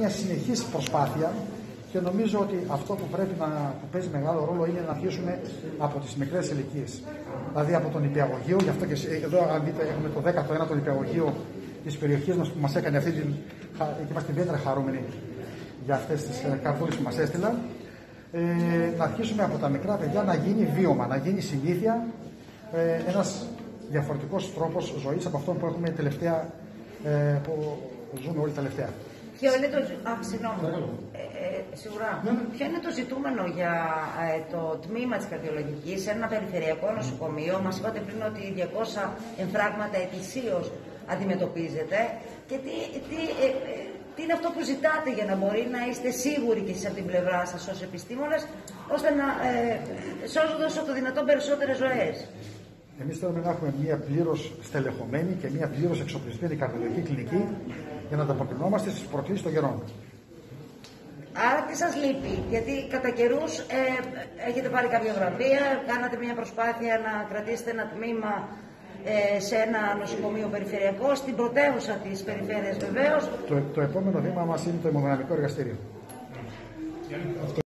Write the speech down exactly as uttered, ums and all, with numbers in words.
μια συνεχής προσπάθεια και νομίζω ότι αυτό που πρέπει να που παίζει μεγάλο ρόλο είναι να αρχίσουμε από τις μικρές ηλικίες. Δηλαδή από τον νηπιαγωγείο, γι' αυτό και εδώ αν δείτε έχουμε το δέκατο ένατο νηπιαγωγείο της περιοχής μας που μας έκανε αυτή την. Και είμαστε ιδιαίτερα χαρούμενοι για αυτές τις καρτούλες που μας έστειλαν. Ε, να αρχίσουμε από τα μικρά παιδιά να γίνει βίωμα, να γίνει συνήθεια, ε, ένας διαφορετικός τρόπος ζωής από αυτό που έχουμε τελευταία, ε, που ζούμε όλοι τελευταία. Ποιο είναι το, α, συγγνώμη, ε, ε, σίγουρα. Ναι. Ποιο είναι το ζητούμενο για ε, το τμήμα της καρδιολογικής σε ένα περιφερειακό νοσοκομείο? Μας είπατε πριν ότι διακόσια εμφράγματα ετησίως αντιμετωπίζετε και τι, τι, ε, ε, τι είναι αυτό που ζητάτε για να μπορεί να είστε σίγουροι και εσείς από την πλευρά σας ως επιστήμονες ώστε να ε, σώζονται όσο το δυνατόν περισσότερες ζωές? Εμείς θέλουμε να έχουμε μια πλήρως στελεχωμένη και μια πλήρως εξοπλισμένη καρδιολογική κλινική για να ανταποκρινόμαστε στις προκλήσεις των καιρών. Άρα τι σας λείπει? Γιατί κατά καιρούς ε, έχετε πάρει κάποια βραβεία, κάνατε μια προσπάθεια να κρατήσετε ένα τμήμα ε, σε ένα νοσοκομείο περιφερειακό, στην πρωτεύουσα της περιφέρειας βεβαίως. Το, το επόμενο βήμα μας είναι το αιμοδυναμικό εργαστήριο.